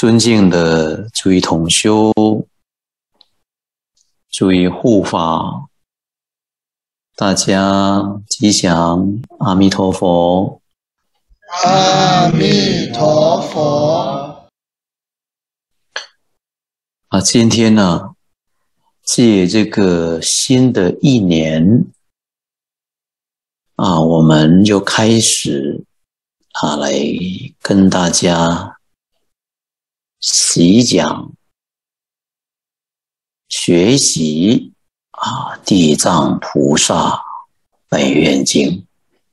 尊敬的诸位同修、诸位护法，大家吉祥，阿弥陀佛。 阿弥陀佛。 今天呢，借这个新的一年我们就开始来跟大家习讲学习地藏菩萨本愿经，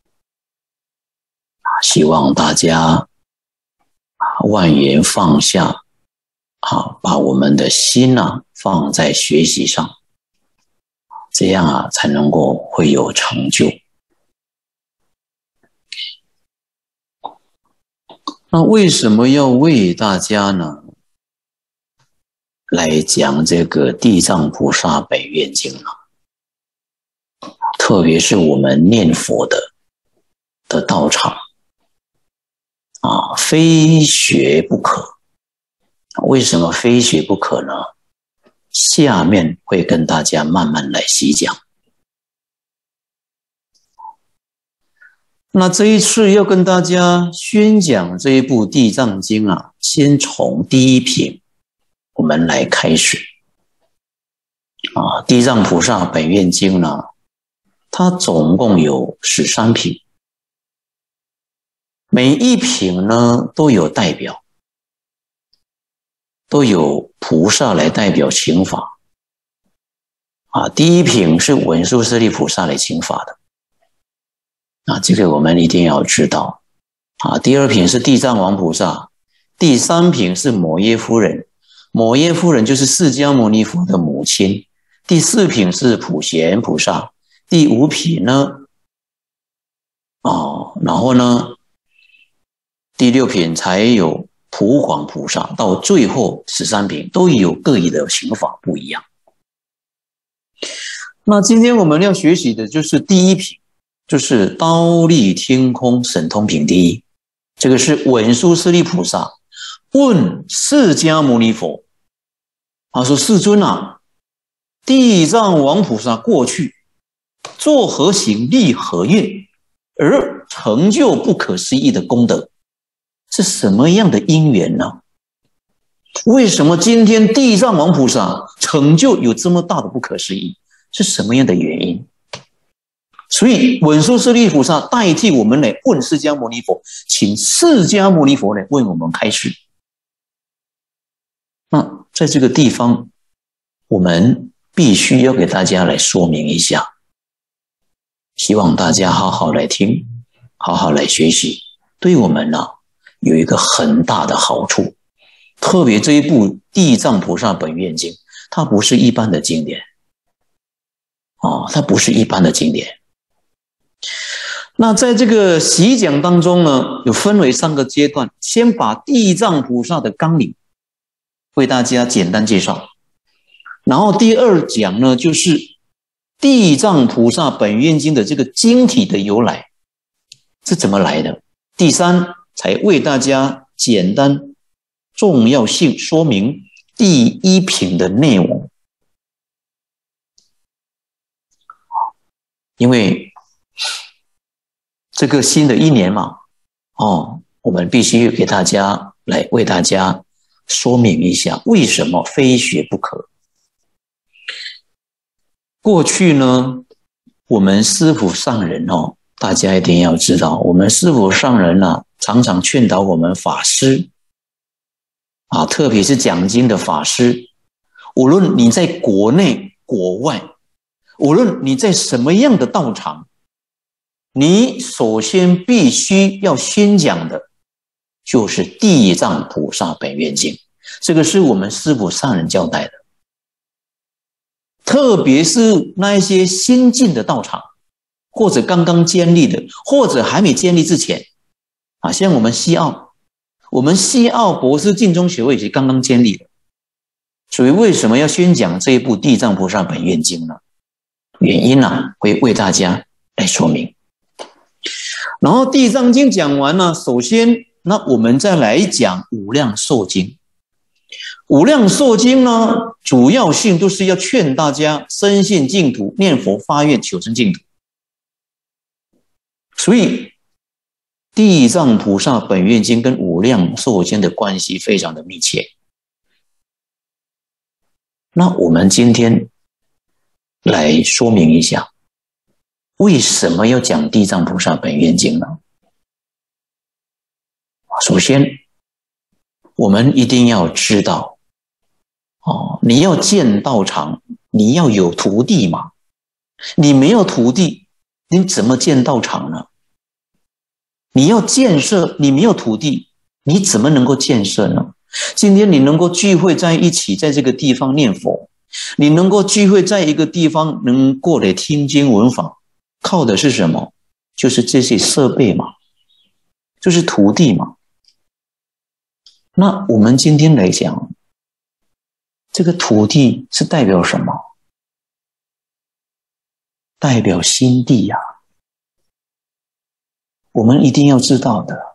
希望大家万缘放下，把我们的心放在学习上，这样才能够会有成就。那为什么要为大家呢来讲这个地藏菩萨本愿经呢？特别是我们念佛的道场非学不可。为什么非学不可呢？下面会跟大家慢慢来细讲。那这一次要跟大家宣讲这一部地藏经先从第一品我们来开始。地藏菩萨本愿经呢，它总共有13品，每一品呢都有代表，都有菩萨来代表请法。第一品是文殊师利菩萨来请法的。这个我们一定要知道。第二品是地藏王菩萨，第三品是摩耶夫人，摩耶夫人就是释迦牟尼佛的母亲。第四品是普贤菩萨，第五品呢，然后呢，第六品才有普广菩萨，到最后13品都有各异的请法不一样。那今天我们要学习的就是第一品，就是忉利天空神通品第一。这个是文殊师利菩萨问释迦牟尼佛，他说：世尊地藏王菩萨过去作何行立何愿，而成就不可思议的功德，是什么样的因缘呢？为什么今天地藏王菩萨成就有这么大的不可思议？是什么样的原因？所以文殊师利菩萨代替我们来问释迦牟尼佛，请释迦牟尼佛来为我们开示。那在这个地方，我们必须要给大家来说明一下，希望大家好好来听，好好来学习，对我们有一个很大的好处。特别这一部地藏菩萨本愿经，它不是一般的经典它不是一般的经典。那在这个习讲当中呢，有分为3个阶段，先把地藏菩萨的纲领为大家简单介绍，然后第二讲呢，就是地藏菩萨本愿经的这个经体的由来是怎么来的，第三才为大家简单重要性说明第一品的内容。因为这个新的一年嘛，我们必须给大家来为大家说明一下，为什么非学不可。过去呢，我们师父上人大家一定要知道，我们师父上人常常劝导我们法师特别是讲经的法师，无论你在国内国外，无论你在什么样的道场，你首先必须要宣讲的就是地藏菩萨本愿经，这个是我们师父上人交代的。特别是那一些新进的道场，或者刚刚建立的，或者还没建立之前像我们西澳博士净宗学会是刚刚建立的。所以为什么要宣讲这一部地藏菩萨本愿经呢？原因会为大家来说明。然后地藏经讲完首先那我们再来讲无量寿经。 无量寿经呢，主要性都是要劝大家深信净土，念佛发愿求生净土。所以地藏菩萨本愿经跟无量寿经的关系非常的密切。那我们今天来说明一下，为什么要讲地藏菩萨本愿经呢？首先，我们一定要知道，你要建道场，你要有徒弟嘛。你没有徒弟，你怎么建道场呢？你要建设，你没有徒弟，你怎么能够建设呢？今天你能够聚会在一起，在这个地方念佛，你能够聚会在一个地方能过来听经闻法，靠的是什么？就是这些设备嘛，就是徒弟嘛。那我们今天来讲，这个徒弟是代表什么？代表心地呀。我们一定要知道的，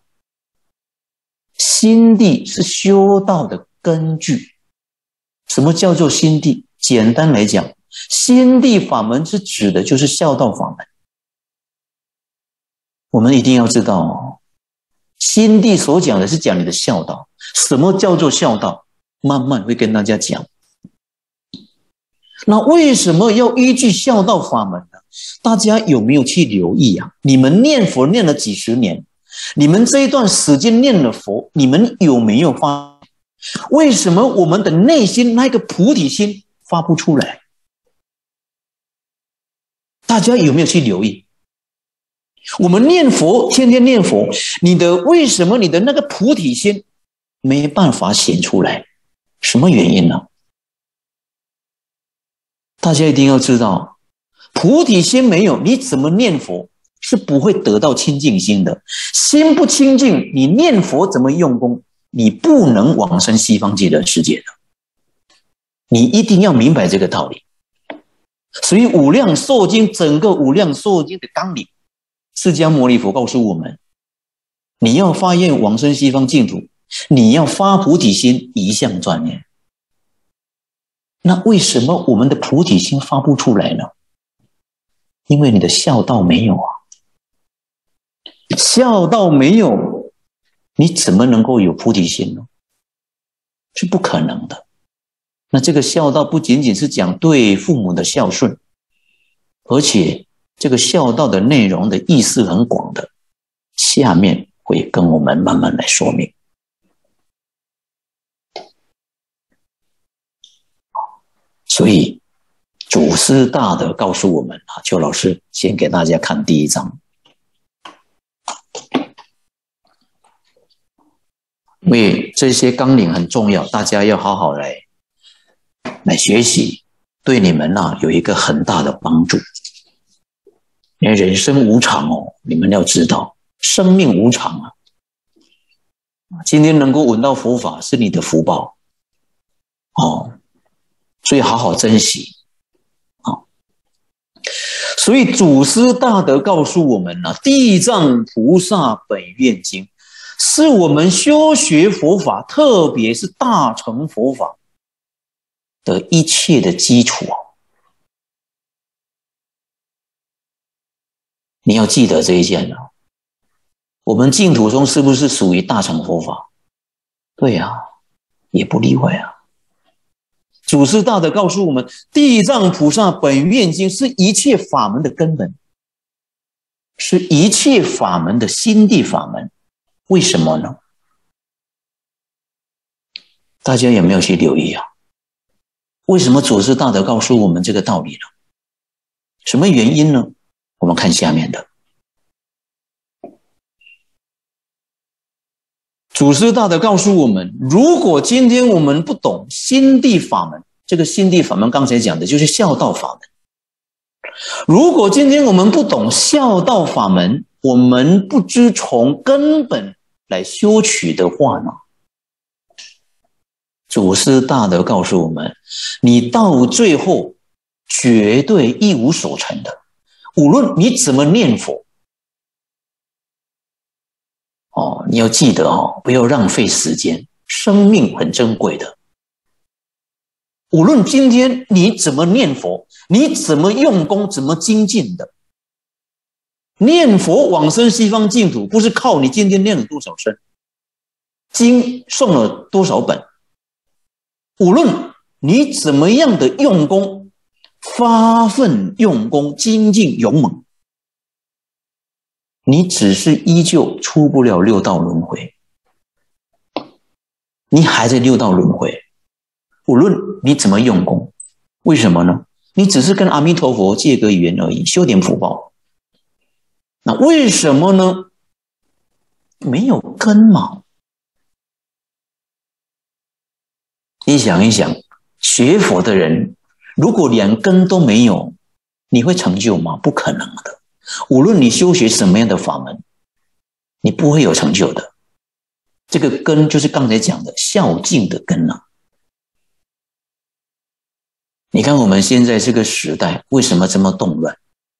心地是修道的根据。什么叫做心地？简单来讲，心地法门是指的就是孝道法门。我们一定要知道，心地所讲的是讲你的孝道。什么叫做孝道？慢慢会跟大家讲。那为什么要依据孝道法门呢？大家有没有去留意啊？你们念佛念了几十年，你们这一段时间念了佛，你们有没有发现，为什么我们的内心那个菩提心发不出来？大家有没有去留意？我们念佛，天天念佛，为什么你的那个菩提心没办法显出来？什么原因呢？大家一定要知道，菩提心没有，你怎么念佛是不会得到清净心的。心不清净，你念佛怎么用功？你不能往生西方极乐世界的。你一定要明白这个道理。所以无量寿经，整个无量寿经的纲领，释迦牟尼佛告诉我们，你要发愿往生西方净土，你要发菩提心，一向专念。那为什么我们的菩提心发不出来呢？因为你的孝道没有啊。孝道没有，你怎么能够有菩提心呢？是不可能的。那这个孝道不仅仅是讲对父母的孝顺，而且这个孝道的内容的意思很广的，下面会跟我们慢慢来说明。所以祖师大德告诉我们啊，邱老师先给大家看第一章，因为这些纲领很重要，大家要好好来学习，对你们有一个很大的帮助。因为人生无常哦，你们要知道，生命无常啊。今天能够闻到佛法是你的福报哦。所以好好珍惜啊！所以祖师大德告诉我们地藏菩萨本愿经是我们修学佛法，特别是大乘佛法的一切的基础。你要记得这一件啊！我们净土宗是不是属于大乘佛法？对啊，也不例外啊。祖师大德告诉我们，地藏菩萨本愿经是一切法门的根本，是一切法门的心地法门。为什么呢？大家有没有去留意啊？为什么祖师大德告诉我们这个道理呢？什么原因呢？我们看下面的。祖师大德告诉我们，如果今天我们不懂心地法门，这个心地法门刚才讲的就是孝道法门。如果今天我们不懂孝道法门，我们不知从根本来修取的话呢，祖师大德告诉我们，你到最后绝对一无所成的。无论你怎么念佛，你要记得不要浪费时间，生命很珍贵的。 无论今天你怎么念佛，你怎么用功，怎么精进的，念佛往生西方净土，不是靠你今天念了多少声，经诵了多少本，无论你怎么样的用功，发奋用功，精进勇猛，你只是依旧出不了六道轮回，你还在六道轮回。无论你怎么用功，为什么呢？你只是跟阿弥陀佛借个缘而已，修点福报。那为什么呢？没有根嘛。你想一想，学佛的人如果连根都没有，你会成就吗？不可能的。无论你修学什么样的法门，你不会有成就的。这个根就是刚才讲的孝敬的根啊。你看我们现在这个时代为什么这么动乱？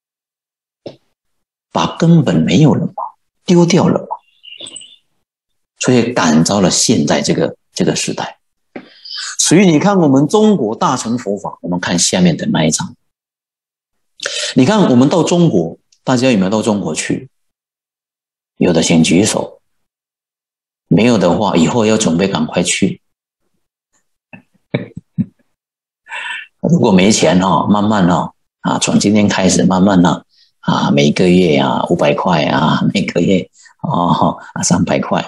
把根本没有了嘛，丢掉了嘛，所以感召了现在这个时代。所以你看我们中国大乘佛法，我们看下面的那一章。你看我们到中国，大家有没有到中国去？有的请举手，没有的话以后要准备赶快去。如果没钱慢慢从今天开始慢慢每个月500块每个月300块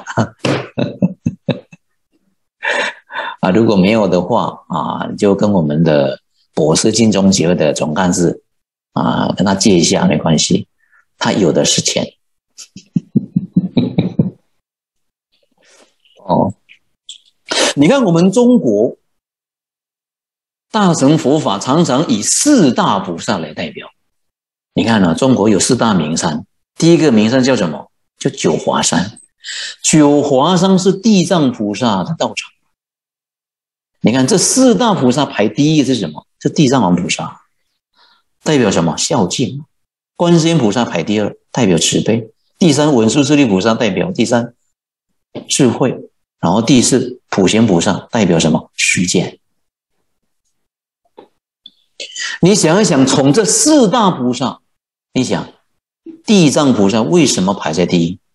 如果没有的话就跟我们的博士金钟协会的总干事跟他借一下没关系，他有的是钱。你看我们中国大乘佛法常常以四大菩萨来代表。你看中国有四大名山，第一个名山叫什么？叫九华山。九华山是地藏菩萨的道场。你看这四大菩萨排第一是什么？是地藏王菩萨，代表什么？孝敬。观世音菩萨排第二，代表慈悲。第三文殊师利菩萨代表第三智慧，然后第四普贤菩萨代表什么？实践。你想一想，从这四大菩萨，你想地藏菩萨为什么排在第一？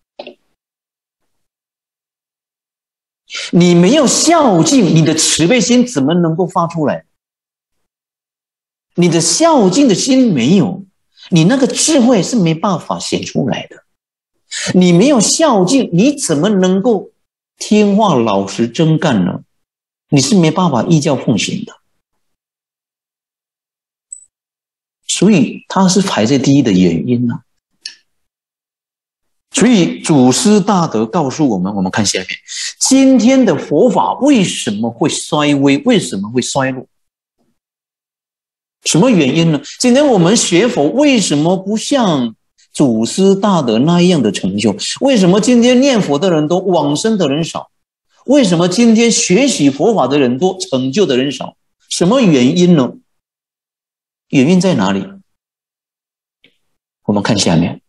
你没有孝敬，你的慈悲心怎么能够发出来？你的孝敬的心没有，你那个智慧是没办法显出来的。你没有孝敬，你怎么能够听话老实真干呢？你是没办法依教奉行的。所以它是排在第一的原因啊。所以祖师大德告诉我们，我们看下面，今天的佛法为什么会衰微？为什么会衰落？什么原因呢？今天我们学佛为什么不像祖师大德那样的成就？为什么今天念佛的人多，往生的人少？为什么今天学习佛法的人多，成就的人少？什么原因呢？原因在哪里？我们看下面，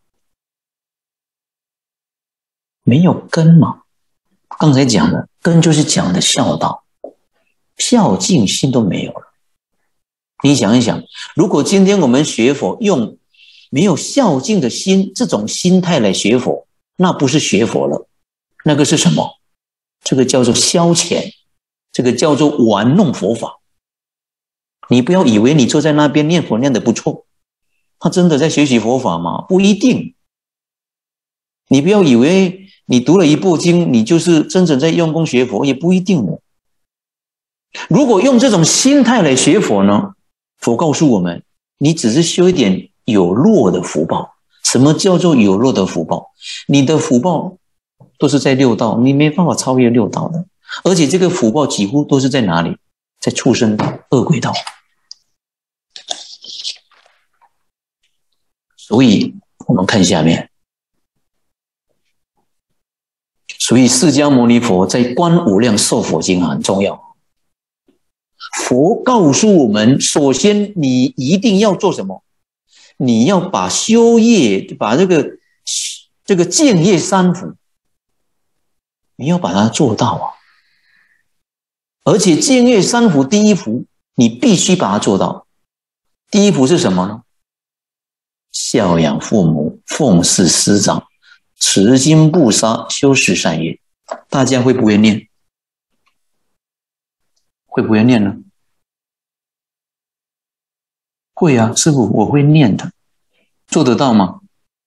没有根嘛。刚才讲的根就是讲的孝道，孝敬心都没有了。你想一想，如果今天我们学佛用没有孝敬的心，这种心态来学佛，那不是学佛了，那个是什么？这个叫做消遣，这个叫做玩弄佛法。你不要以为你坐在那边念佛念得不错，他真的在学习佛法吗？不一定。你不要以为你读了一部经，你就是真正在用功学佛，也不一定的。如果用这种心态来学佛呢，佛告诉我们，你只是修一点有漏的福报。什么叫做有漏的福报？你的福报都是在六道，你没办法超越六道的。而且这个福报几乎都是在哪里？在畜生道、恶鬼道。所以我们看下面，所以释迦牟尼佛在《观无量寿佛经》很重要。佛告诉我们，首先你一定要做什么？你要把修业，把这个建业三福，你要把它做到啊！而且建业三福第一福你必须把它做到。第一福是什么呢？孝养父母，奉事师长，持心不杀，修持善业。大家会不会念？会不会念呢？会啊，师父，我会念的。做得到吗？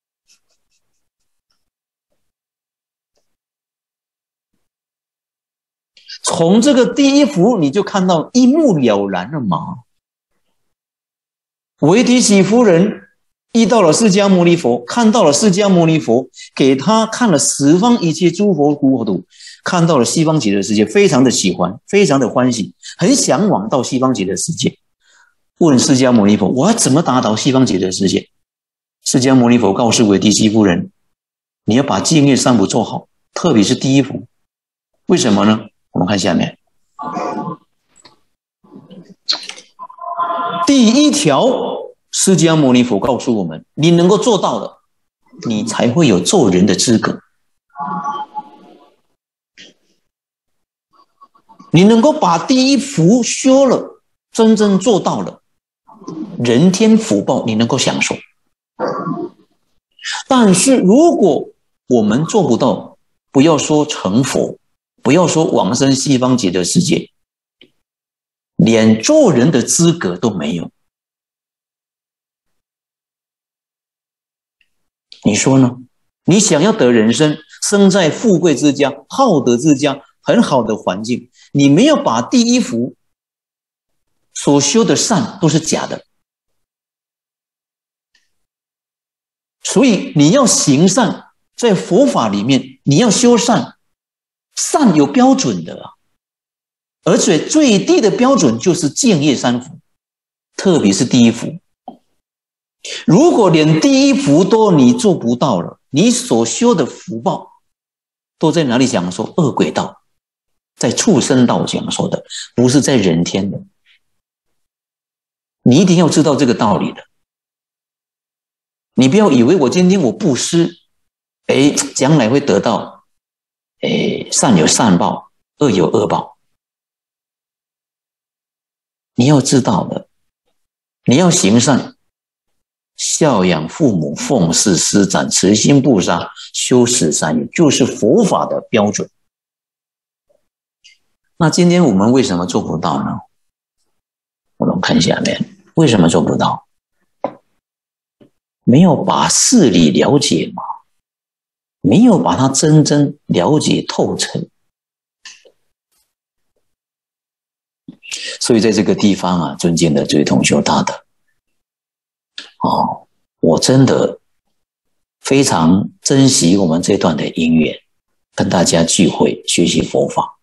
从这个第一幅你就看到一目了然了嘛。维提喜夫人遇到了释迦牟尼佛，看到了释迦牟尼佛，给他看了十方一切诸佛国土，看到了西方极乐世界，非常的喜欢，非常的欢喜，很向往到西方极乐世界。问释迦牟尼佛，我要怎么达到西方极乐世界？释迦牟尼佛告诉维提喜夫人，你要把净业三福做好，特别是第一福。为什么呢？我们看下面第一条，释迦牟尼佛告诉我们，你能够做到的，你才会有做人的资格。你能够把第一福修了，真正做到了，人天福报你能够享受。但是如果我们做不到，不要说成佛，不要说往生西方极乐世界，连做人的资格都没有。你说呢？你想要得人生，生在富贵之家，好德之家，很好的环境，你没有把第一福所修的善都是假的。所以你要行善，在佛法里面你要修善，善有标准的啊，而且最低的标准就是净业三福，特别是第一福。如果连第一福都你做不到了，你所修的福报都在哪里讲说？恶鬼道，在畜生道讲说的，不是在人天的。你一定要知道这个道理的。你不要以为我今天我布施，将来会得到，善有善报，恶有恶报。你要知道的，你要行善，孝养父母，奉事师长，持心不杀，修持善业，就是佛法的标准。那今天我们为什么做不到呢？我们看下面，为什么做不到？没有把事理了解嘛，没有把它真正了解透彻。所以在这个地方啊，尊敬的这位同修大德，我真的非常珍惜我们这段的因缘，跟大家聚会学习佛法。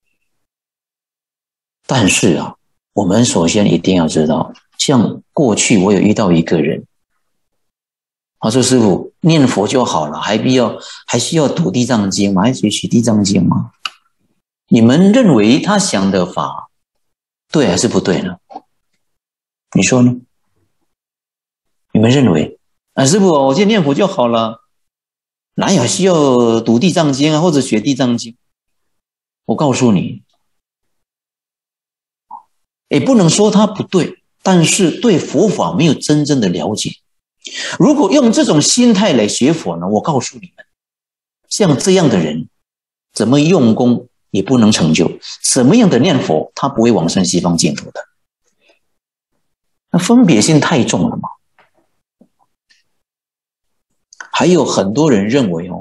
但是啊，我们首先一定要知道，像过去我有遇到一个人，说师父念佛就好了，还需要读地藏经吗？还学习地藏经吗？你们认为他想的法对还是不对呢？你说呢？你们认为师父我今天念佛就好了，哪有需要读地藏经啊，或者学地藏经？我告诉你，不能说他不对，但是对佛法没有真正的了解。如果用这种心态来学佛呢，我告诉你们，像这样的人怎么用功也不能成就，什么样的念佛他不会往生西方净土的。那分别心太重了嘛。还有很多人认为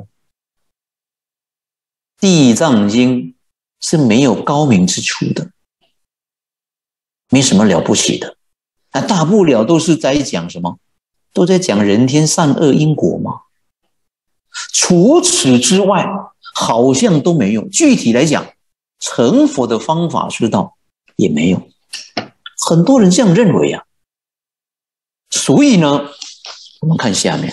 地藏经是没有高明之处的，没什么了不起的，大不了都是在讲什么？都在讲人天善恶因果嘛。除此之外好像都没有，具体来讲成佛的方法之道也没有，很多人这样认为啊。所以呢，我们看下面，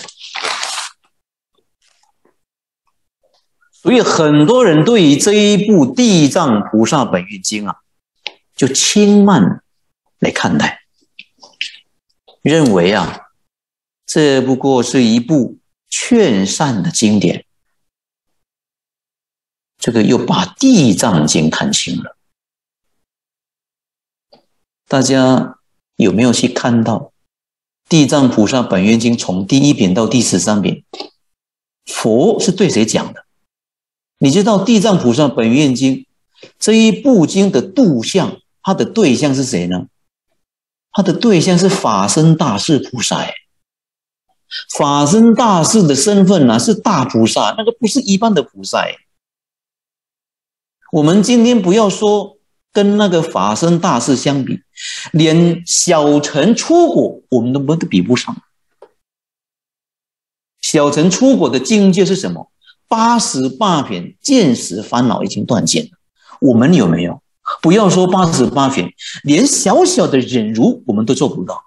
所以很多人对于这一部《地藏菩萨本愿经》啊，就轻慢来看待，认为啊，这不过是一部劝善的经典，这个又把地藏经看轻了。 大家有没有去看到地藏菩萨本愿经从第1品到第13品，佛是对谁讲的？你知道地藏菩萨本愿经这一部经的度相，它的对象是谁呢？它的对象是法身大士菩萨。法身大士的身份是大菩萨，那个不是一般的菩萨。我们今天不要说跟那个法身大士相比，连小乘出果我们都比不上。小乘出果的境界是什么？88品见识烦恼已经断尽了。我们有没有？不要说88品，连小小的忍辱我们都做不到。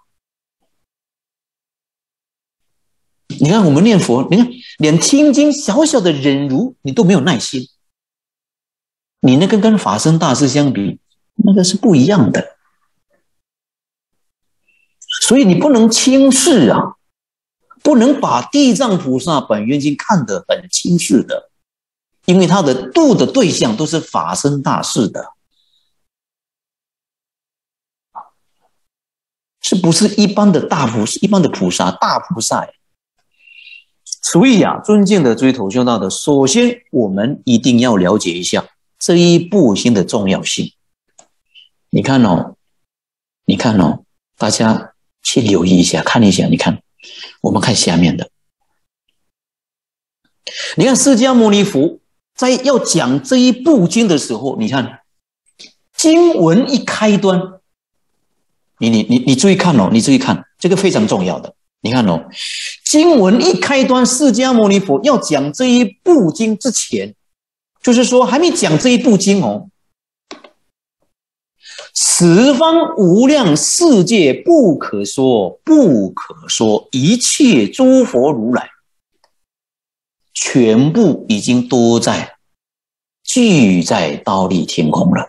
你看我们念佛，你看连听经小小的忍辱你都没有耐心，你那个跟法身大士相比，那个是不一样的。所以你不能轻视啊，不能把地藏菩萨本愿经看得很轻视的，因为他的度的对象都是法身大士的，是不是一般的大菩萨、一般的菩萨、大菩萨？所以尊敬的追头修道的，首先我们一定要了解一下这一部经的重要性。你看哦，大家去留意一下，看一下，你看，我们看下面的。你看释迦牟尼佛在要讲这一部经的时候，你看经文一开端，你注意看哦，你注意看，这个非常重要的。你看哦，经文一开端，释迦牟尼佛要讲这一部经之前，就是说还没讲这一部经哦，十方无量世界不可说，一切诸佛如来全部已经都在聚在忉利天空了，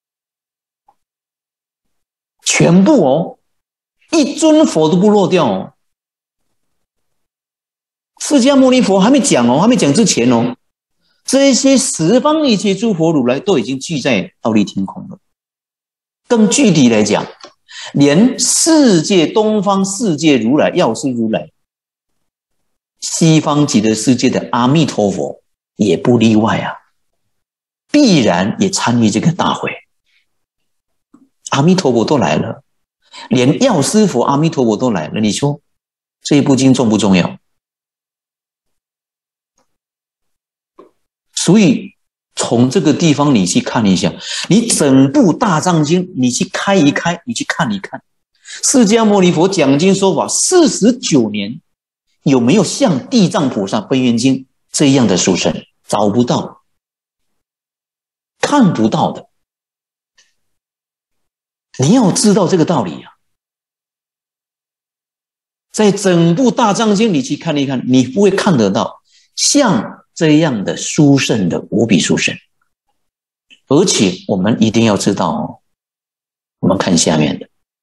全部哦，一尊佛都不落掉哦。释迦牟尼佛还没讲哦，还没讲之前哦，这些十方一切诸佛如来都已经聚在忉利天空了。更具体来讲，连世界东方世界如来、药师如来，西方极乐世界的阿弥陀佛也不例外啊，必然也参与这个大会。阿弥陀佛都来了，连药师佛、阿弥陀佛都来了，你说这一部经重不重要？所以从这个地方你去看一下，你整部大藏经你去开一开，你去看一看，释迦牟尼佛讲经说法49年，有没有像地藏菩萨本愿经这样的殊胜？找不到，看不到的。你要知道这个道理啊，在整部大藏经你去看一看，你不会看得到像这样的殊胜的无比殊胜。而且我们一定要知道哦，我们看下面的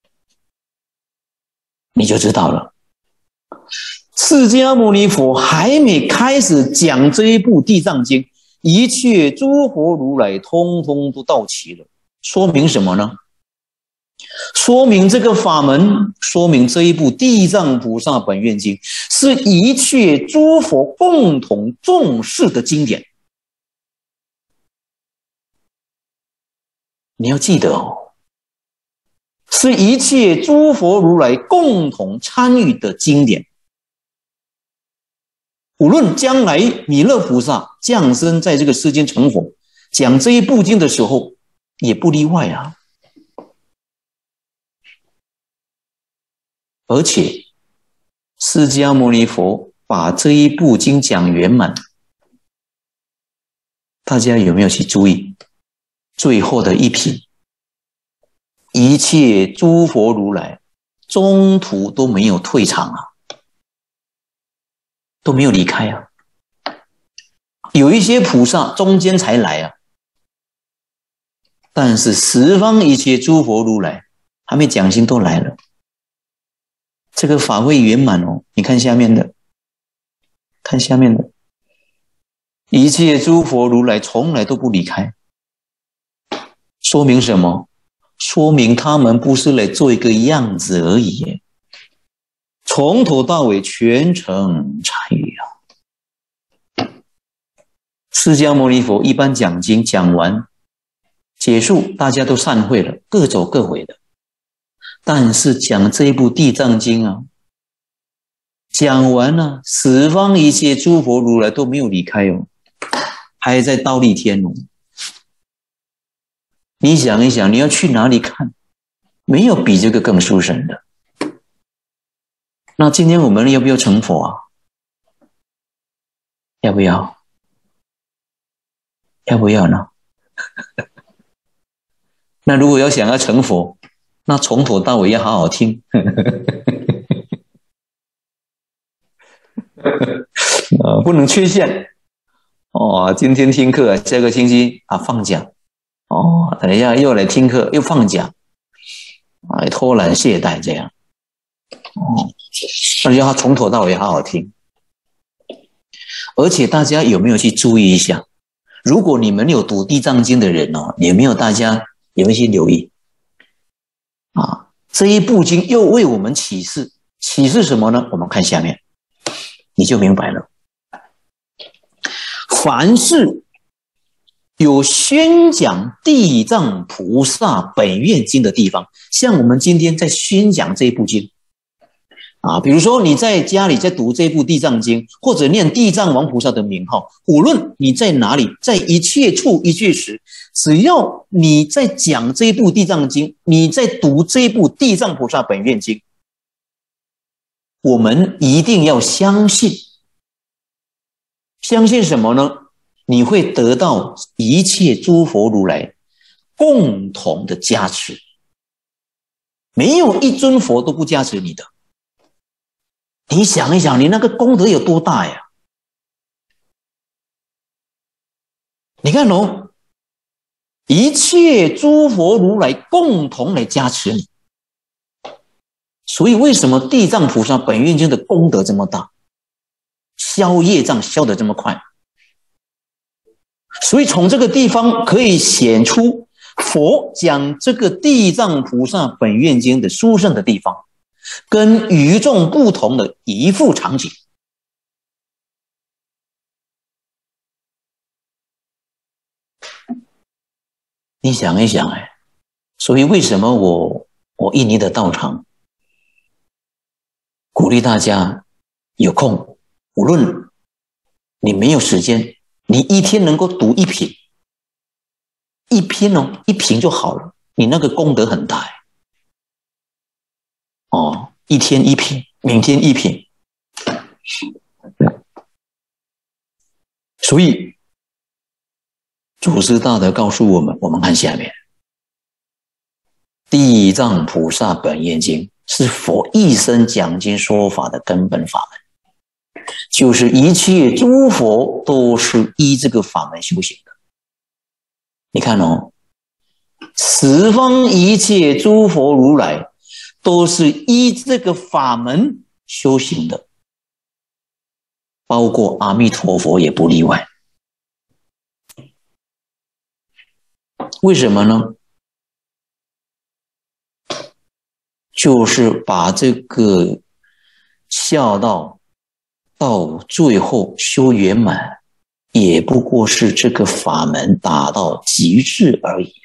你就知道了。释迦牟尼佛还没开始讲这一部地藏经，一切诸佛如来通通都到齐了，说明什么呢？说明这个法门，说明这一部地藏菩萨本愿经是一切诸佛共同重视的经典。你要记得哦，是一切诸佛如来共同参与的经典。无论将来弥勒菩萨降生在这个世间成佛，讲这一部经的时候，也不例外啊。而且释迦牟尼佛把这一部经讲圆满，大家有没有去注意最后的一品？一切诸佛如来中途都没有退场啊，都没有离开啊。有一些菩萨中间才来啊，但是十方一切诸佛如来还没讲经都来了。这个法会圆满哦，你看下面的，看下面的，一切诸佛如来从来都不离开，说明什么？ 说明他们不是来做一个样子而已，从头到尾全程参与啊。释迦牟尼佛一般讲经讲完结束，大家都散会了，各走各回的。但是讲这一部地藏经啊，讲完了，十方一切诸佛如来都没有离开哦，还在忉利天哦。你想一想，你要去哪里看？没有比这个更殊胜的。那今天我们要不要成佛啊？要不要？要不要呢？那如果要想要成佛，那从头到尾要好好听。不能缺陷。哦，今天听课，下个星期放假。哦，等一下又来听课，又放假。偷懒懈怠这样。哦，那就要从头到尾好好听。而且大家有没有去注意一下？如果你们有读地藏经的人哦，有没有大家有没有去留意？这一部经又为我们启示，启示什么呢？我们看下面，你就明白了。凡是有宣讲地藏菩萨本愿经的地方，像我们今天在宣讲这一部经比如说你在家里在读这部地藏经，或者念地藏王菩萨的名号，无论你在哪里，在一切处一切时，只要你在讲这一部地藏经，你在读这一部地藏菩萨本愿经，我们一定要相信。相信什么呢？你会得到一切诸佛如来共同的加持，没有一尊佛都不加持你的。你想一想，你那个功德有多大呀？你看哦，一切诸佛如来共同来加持你。所以为什么地藏菩萨本愿经的功德这么大，消业障消得这么快？所以从这个地方可以显出佛讲这个地藏菩萨本愿经的殊胜的地方，跟与众不同的一副场景。你想一想所以为什么我印尼的道场鼓励大家有空，无论你没有时间，你一天能够读一品，一篇哦，一品就好了，你那个功德很大一天一品，明天一品。所以祖师大德告诉我们，我们看下面，地藏菩萨本愿经是佛一生讲经说法的根本法门，就是一切诸佛都是依这个法门修行的。你看哦，十方一切诸佛如来都是依这个法门修行的，包括阿弥陀佛也不例外。为什么呢？就是把这个孝道到最后修圆满，也不过是这个法门达到极致而已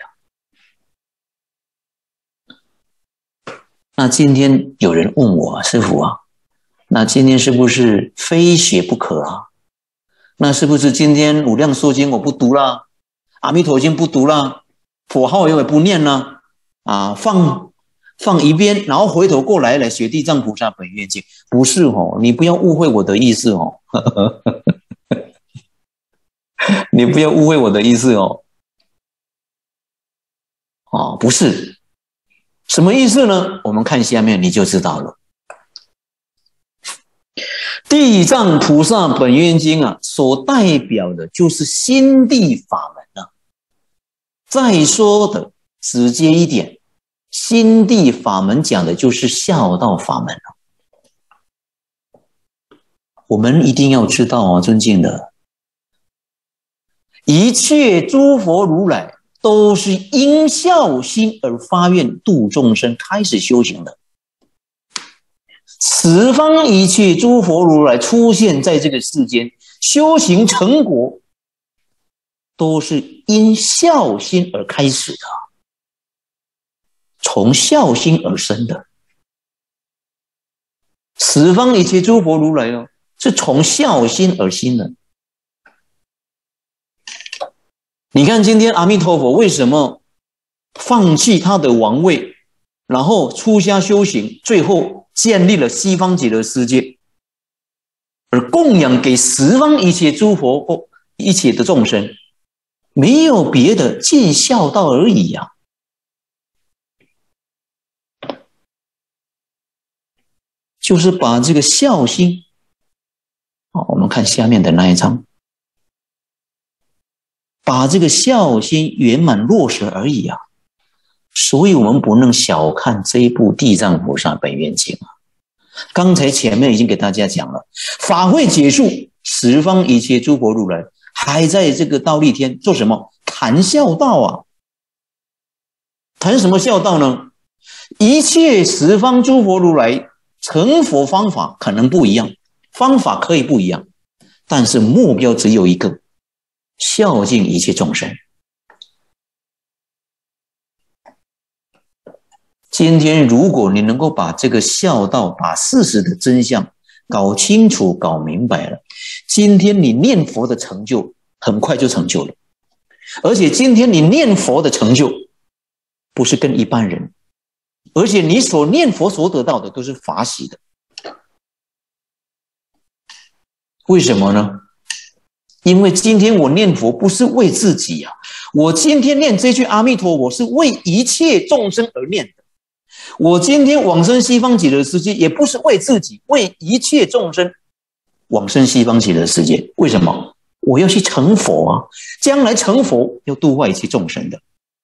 那今天有人问我，师父那今天是不是非学不可那是不是今天无量寿经我不读了，阿弥陀经不读了，佛号也不念了放一边，然后回头过来学地藏菩萨本愿经？不是你不要误会我的意思你不要误会我的意思不是。什么意思呢？我们看下面你就知道了。地藏菩萨本愿经所代表的就是心地法门再说的直接一点，心地法门讲的就是孝道法门我们一定要知道尊敬的，一切诸佛如来都是因孝心而发愿度众生开始修行的。十方一切诸佛如来出现在这个世间，修行成果都是因孝心而开始的，从孝心而生的。十方一切诸佛如来哦，是从孝心而生的。你看今天阿弥陀佛为什么放弃他的王位，然后出家修行，最后建立了西方极乐世界，而供养给十方一切诸佛或一切的众生，没有别的，尽孝道而已啊。就是把这个孝心，我们看下面的那一章，把这个孝心圆满落实而已啊。所以我们不能小看这一部《地藏菩萨本愿经》啊。刚才前面已经给大家讲了，法会结束，十方一切诸佛如来还在这个忉利天做什么？谈孝道啊。谈什么孝道呢？一切十方诸佛如来成佛方法可能不一样，方法可以不一样，但是目标只有一个，孝敬一切众生。今天如果你能够把这个孝道，把事实的真相搞清楚搞明白了，今天你念佛的成就很快就成就了。而且今天你念佛的成就不是跟一般人，而且你所念佛所得到的都是法喜的。为什么呢？因为今天我念佛不是为自己啊，我今天念这句阿弥陀佛是为一切众生而念的。我今天往生西方极乐世界也不是为自己，为一切众生往生西方极乐世界。为什么？我要去成佛啊，将来成佛要度化一切众生的。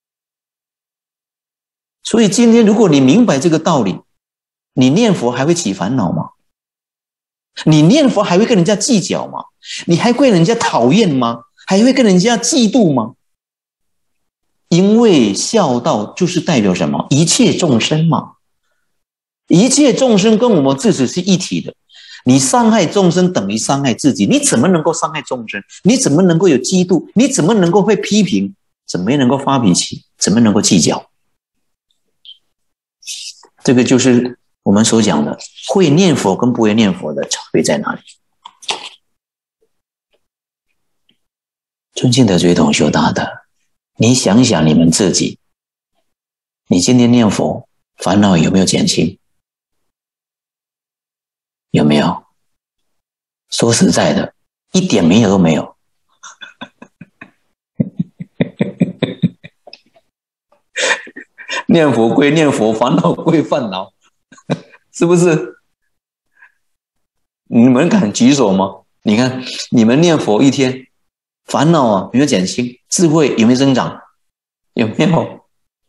所以今天如果你明白这个道理，你念佛还会起烦恼吗？你念佛还会跟人家计较吗？你还会跟人家讨厌吗？还会跟人家嫉妒吗？因为孝道就是代表什么？一切众生嘛，一切众生跟我们自己是一体的。你伤害众生等于伤害自己，你怎么能够伤害众生？你怎么能够有嫉妒？你怎么能够会批评？怎么能够发脾气？怎么能够计较？这个就是我们所讲的，会念佛跟不会念佛的差别在哪里？尊敬的追同修大德，你想想你们自己，你今天念佛，烦恼有没有减轻？有没有？说实在的，一点没有都没有。念佛归念佛，烦恼归烦恼，是不是？你们敢举手吗？你看你们念佛一天，烦恼有没有减轻？智慧有没有增长？有没有？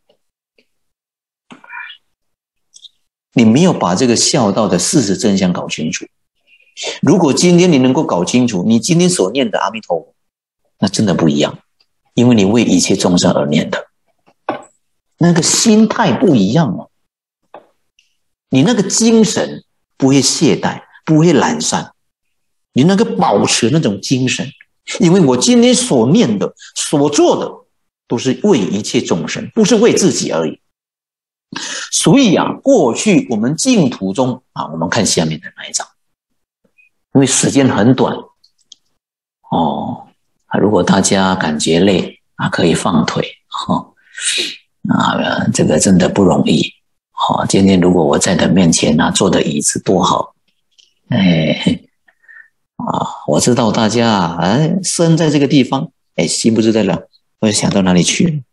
你没有把这个孝道的事实真相搞清楚。如果今天你能够搞清楚，你今天所念的阿弥陀佛，那真的不一样，因为你为一切众生而念的，那个心态不一样了。你那个精神不会懈怠，不会懒散，你那个保持那种精神，因为我今天所念的、所做的，都是为一切众生，不是为自己而已。所以过去我们净土中我们看下面的那一章，因为时间很短如果大家感觉累可以放腿这个真的不容易今天如果我在他面前坐的椅子多好我知道大家生在这个地方心不知在哪，会想到哪里去了。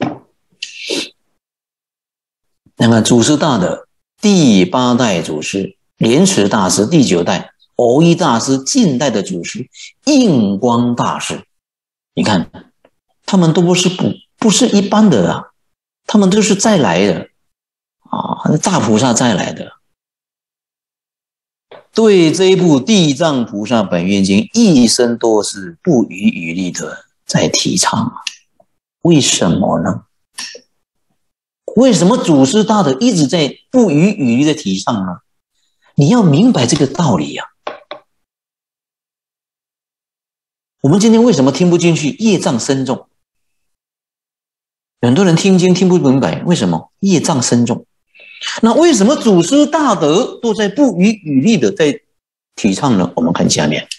那么祖师大德第8代祖师莲池大师，第9代藕益大师，近代的祖师印光大师，你看他们都不是一般的他们都是再来的大菩萨再来的。对这一部《地藏菩萨本愿经》一生都是不遗余力的在提倡为什么呢？为什么祖师大德一直在不遗余力的提倡呢？你要明白这个道理呀。我们今天为什么听不进去？业障深重。很多人听经听不明白，为什么？业障深重。那为什么祖师大德都在不遗余力的在提倡呢？我们看下面。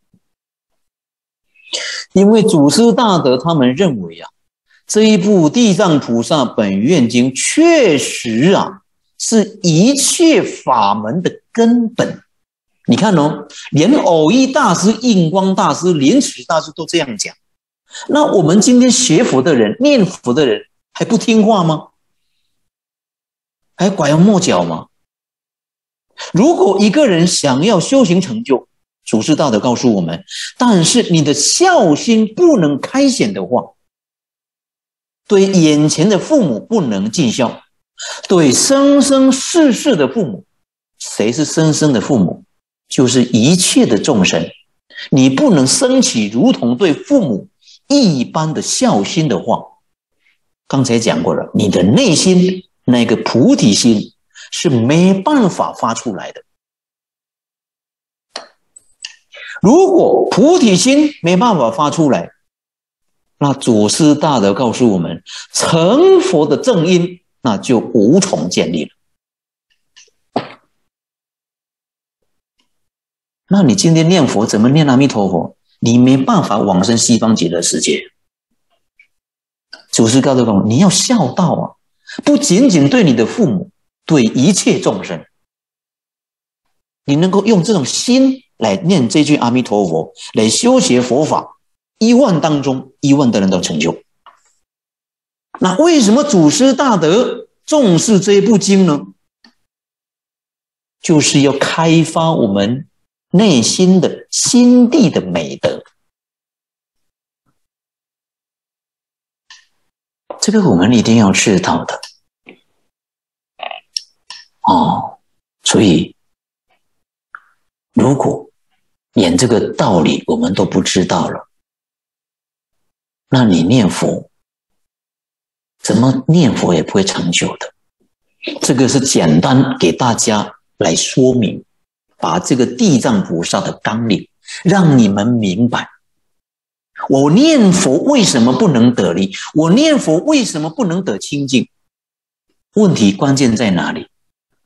因为祖师大德他们认为啊，这一部《地藏菩萨本愿经》确实啊，是一切法门的根本。你看哦，连偶一大师、印光大师、莲池大师都这样讲。那我们今天学佛的人、念佛的人还不听话吗？还拐弯抹角吗？如果一个人想要修行成就，祖师大德告诉我们，但是你的孝心不能开显的话，对眼前的父母不能尽孝，对生生世世的父母，谁是生生的父母？就是一切的众生。你不能升起如同对父母一般的孝心的话，刚才讲过了，你的内心那个菩提心是没办法发出来的。如果菩提心没办法发出来，那祖师大德告诉我们，成佛的正因那就无从建立了。那你今天念佛怎么念阿弥陀佛？你没办法往生西方极乐世界。祖师告诉我们，你要孝道啊，不仅仅对你的父母，对一切众生。你能够用这种心来念这句阿弥陀佛，来修学佛法，10000当中10000的人都成就。那为什么祖师大德重视这一部经呢？就是要开发我们内心的心地的美德。这个我们一定要知道的。所以如果连这个道理我们都不知道了，那你念佛怎么念佛也不会成就的。这个是简单给大家来说明，把这个地藏菩萨的纲领让你们明白。我念佛为什么不能得力？我念佛为什么不能得清净？问题关键在哪里？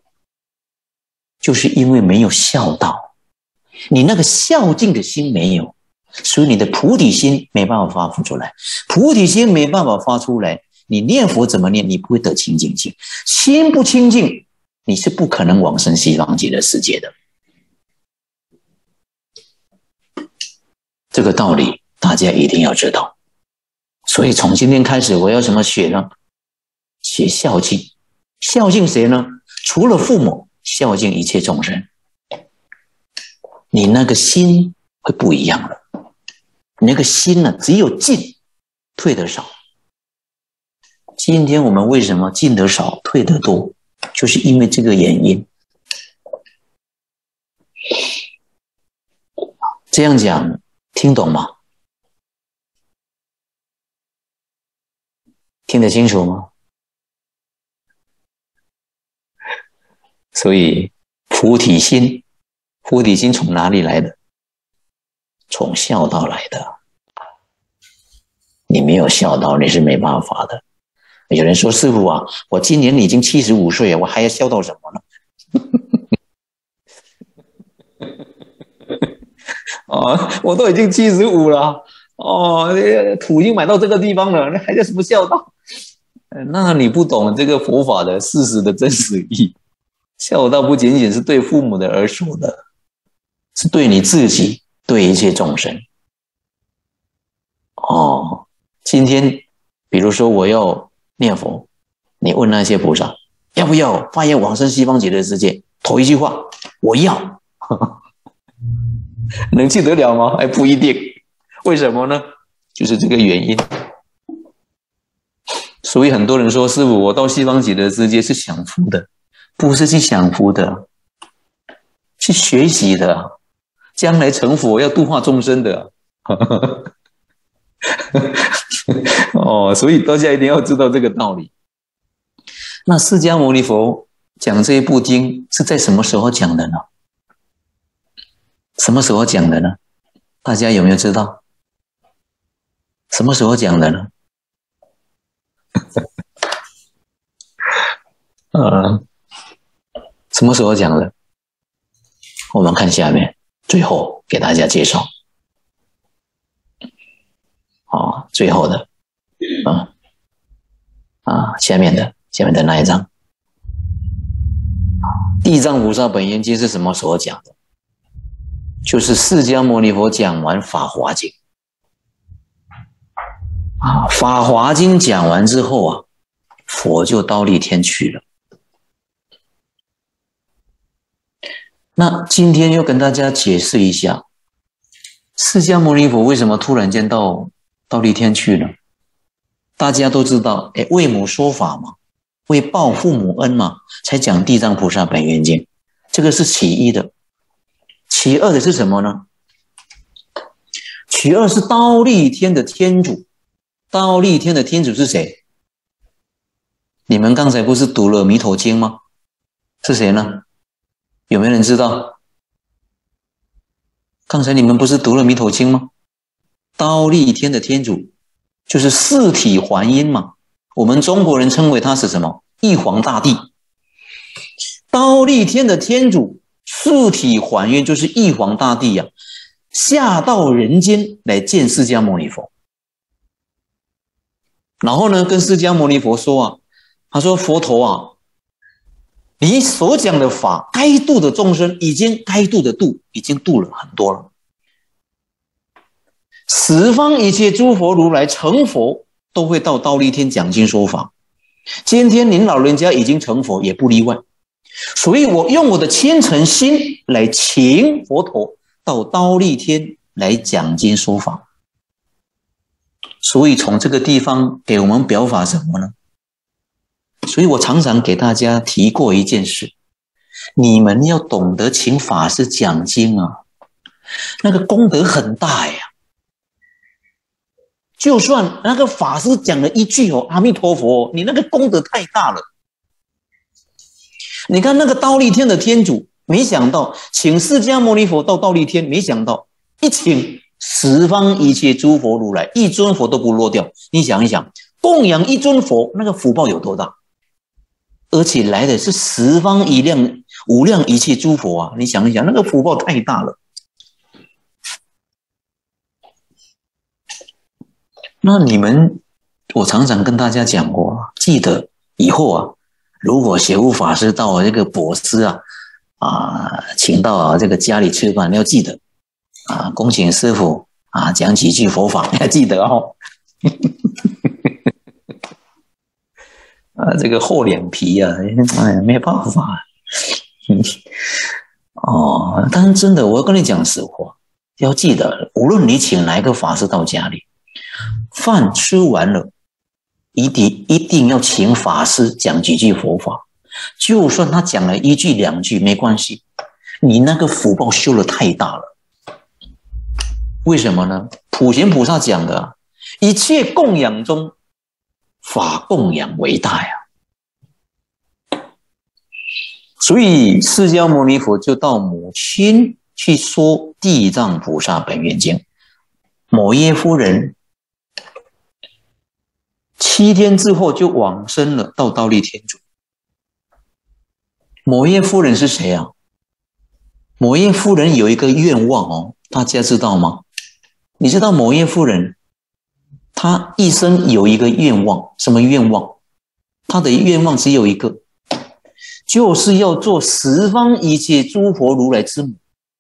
就是因为没有孝道，你那个孝敬的心没有，所以你的菩提心没办法发出来。菩提心没办法发出来，你念佛怎么念？你不会得清净心。心不清净，你是不可能往生西方极乐世界的。这个道理大家一定要知道。所以从今天开始，我要怎么学呢？学孝敬。孝敬谁呢？除了父母，孝敬一切众生。你那个心会不一样了。你那个心呢，只有进，退得少。今天我们为什么进得少，退得多？就是因为这个原因。这样讲听懂吗？听得清楚吗？所以菩提心从哪里来的？从孝道来的。你没有孝道，你是没办法的。有人说，师父啊，我今年已经75岁了，我还要孝道什么呢？我都已经75了，土已经买到这个地方了，那还叫什么孝道？那你不懂这个佛法的事实的真实意。孝道不仅仅是对父母的而说的，是对你自己，对一切众生。今天比如说我要念佛，你问那些菩萨要不要发愿往生西方极乐世界，头一句话我要。能去得了吗？还不一定。为什么呢？就是这个原因。所以很多人说，师父，我到西方极乐世界是享福的，不是去享福的，去学习的，将来成佛要度化众生的。 哦，所以大家一定要知道这个道理。那释迦牟尼佛讲这一部经是在什么时候讲的呢？什么时候讲的呢？大家有没有知道？什么时候讲的呢？什么时候讲的？我们看下面，最后给大家介绍。最后的，下面的那一章，地藏菩萨本愿经是什么时候讲的？就是释迦牟尼佛讲完法华经，法华经讲完之后佛就忉利天去了。那今天又跟大家解释一下，释迦牟尼佛为什么突然间到忉利天去了？大家都知道，为母说法嘛，为报父母恩嘛，才讲地藏菩萨本愿经，这个是其一的。其二的是什么呢？其二是忉利天的天主。忉利天的天主是谁？你们刚才不是读了弥陀经吗？是谁呢？有没有人知道？刚才你们不是读了弥陀经吗？忉利天的天主就是四体还阴嘛，我们中国人称为他是什么？玉皇大帝。忉利天的天主四体还阴，就是玉皇大帝下到人间来见释迦牟尼佛，然后呢跟释迦牟尼佛说他说佛陀你所讲的法该度的众生已经该度的度已经度了很多了，十方一切诸佛如来成佛都会到忉利天讲经说法，今天您老人家已经成佛也不例外，所以我用我的虔诚心来请佛陀到忉利天来讲经说法。所以从这个地方给我们表法什么呢？所以我常常给大家提过一件事，你们要懂得请法师讲经那个功德很大呀。就算那个法师讲了一句阿弥陀佛，你那个功德太大了。你看那个忉利天的天主，没想到请释迦牟尼佛到忉利天，没想到一请十方一切诸佛如来，一尊佛都不落掉。你想一想，供养一尊佛，那个福报有多大？而且来的是十方无量一切诸佛你想一想，那个福报太大了。那你们，我常常跟大家讲过，记得以后如果学悟法师到这个博士请到这个家里吃饭，你要记得恭请师父讲几句佛法，要记得这个厚脸皮没办法但是真的，我要跟你讲实话，要记得，无论你请哪一个法师到家里，饭吃完了，一定要请法师讲几句佛法，就算他讲了一句两句没关系，你那个福报修得太大了。为什么呢？普贤菩萨讲的一切供养中法供养为大所以释迦牟尼佛就到母亲去说地藏菩萨本愿经。摩耶夫人7天之后就往生了，到忉利天主。摩耶夫人是谁摩耶夫人有一个愿望大家知道吗？你知道摩耶夫人她一生有一个愿望，什么愿望？她的愿望只有一个，就是要做十方一切诸佛如来之母。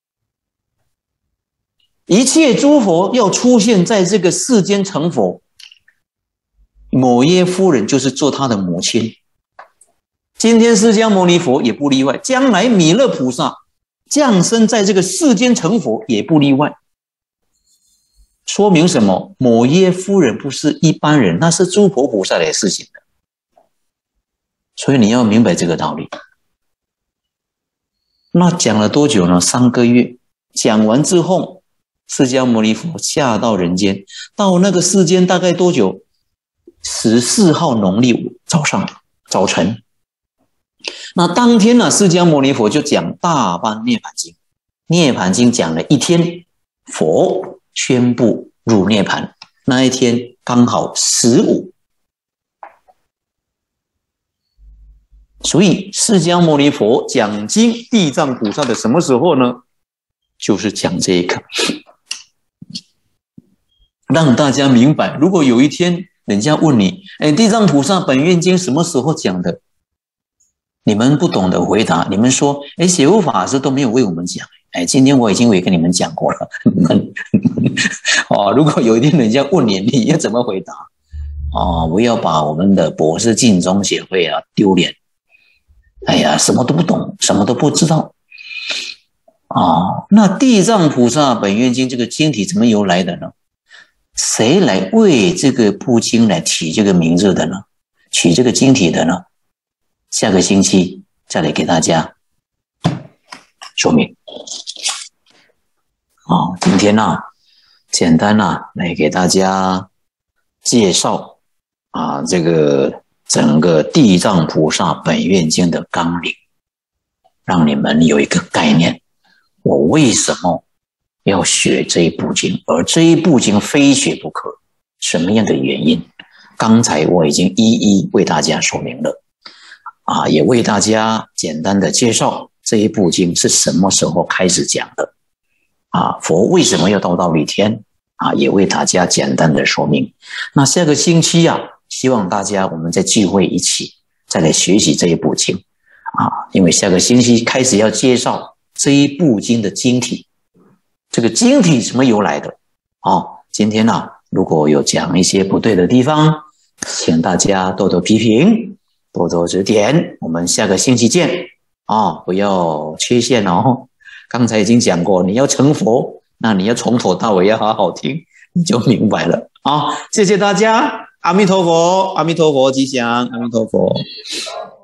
一切诸佛要出现在这个世间成佛，摩耶夫人就是做她的母亲。今天释迦牟尼佛也不例外，将来弥勒菩萨降生在这个世间成佛也不例外。说明什么？摩耶夫人不是一般人，那是诸佛菩萨来事情的。所以你要明白这个道理。那讲了多久呢？3个月。讲完之后， 释迦牟尼佛下到人间，到那个世间大概多久？14号农历早晨。那当天呢，释迦牟尼佛就讲大般涅槃经，涅槃经讲了一天，佛宣布入涅槃，那一天刚好15。所以释迦牟尼佛讲经地藏菩萨的什么时候呢？就是讲这个，让大家明白，如果有一天人家问你，地藏菩萨本愿经什么时候讲的？你们不懂得回答，你们说，显悟法师都没有为我们讲，今天我已经跟你们讲过了。如果有一天人家问你，你要怎么回答？不要把我们的博士尽忠协会丢脸。什么都不懂，什么都不知道。那地藏菩萨本愿经这个经体怎么由来的呢？谁来为这个部经来起这个名字的呢？取这个经体的呢？下个星期再来给大家说明。今天简单来给大家介绍这个整个地藏菩萨本愿经的纲领，让你们有一个概念，我为什么要学这一部经，而这一部经非学不可，什么样的原因？刚才我已经一一为大家说明了，也为大家简单的介绍这一部经是什么时候开始讲的，佛为什么要到忉利天，也为大家简单的说明。那下个星期希望大家我们再聚会一起再来学习这一部经因为下个星期开始要介绍这一部经的经体，这个经体什么由来的今天如果有讲一些不对的地方，请大家多多批评，多多指点，我们下个星期见不要缺陷刚才已经讲过，你要成佛，那你要从头到尾要好好听，你就明白了谢谢大家，阿弥陀佛，阿弥陀佛吉祥，阿弥陀佛。